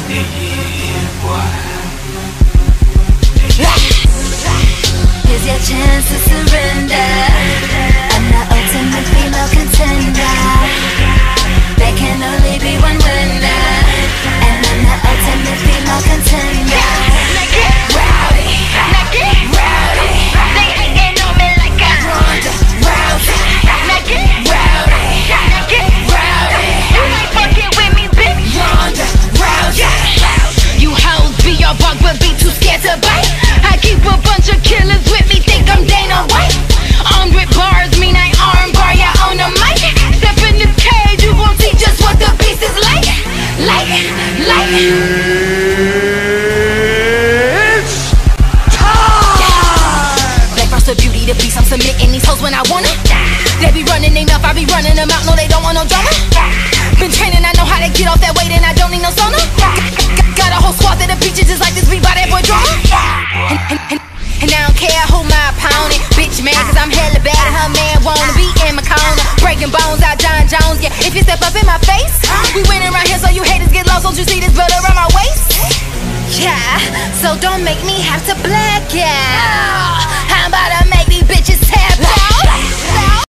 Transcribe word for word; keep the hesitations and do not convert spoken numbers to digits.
Here's your chance to surrender. I'm the ultimate female contender. There can only be one winner, and I'm the ultimate female contender. Rowdy, rowdy, they hating on me like a Ronda Rousey. Rowdy, rowdy, you ain't fucking with me, bitch. Ronda Rousey. You hoes be your bug, but be too scared to bite. I keep a bunch of killers with me, think I'm Dana White. Armed with bars, mean I arm bar ya on the mic. Step in this cage, you gon' see just what the beast is like. Like, like. It's time! Black Rasta Beauty, the beast, I'm submitting these hoes when I want it. They be running they mouth, I be running them out, no they don't want no drama. Been training, I know how to get off that weight and I don't need no sauna. Got a whole squad that the bitches just like this beat by that boy drama. And, and, and, and I don't care who my opponent. Bitch man, cause I'm hella bad and her man wanna be in my corner. Breaking bones out John Jones, yeah. If you step up in my face, we winning around here so you haters get lost. Don't you see this blood around my waist? Yeah, so don't make me have to black out. How about I make these bitches tap out?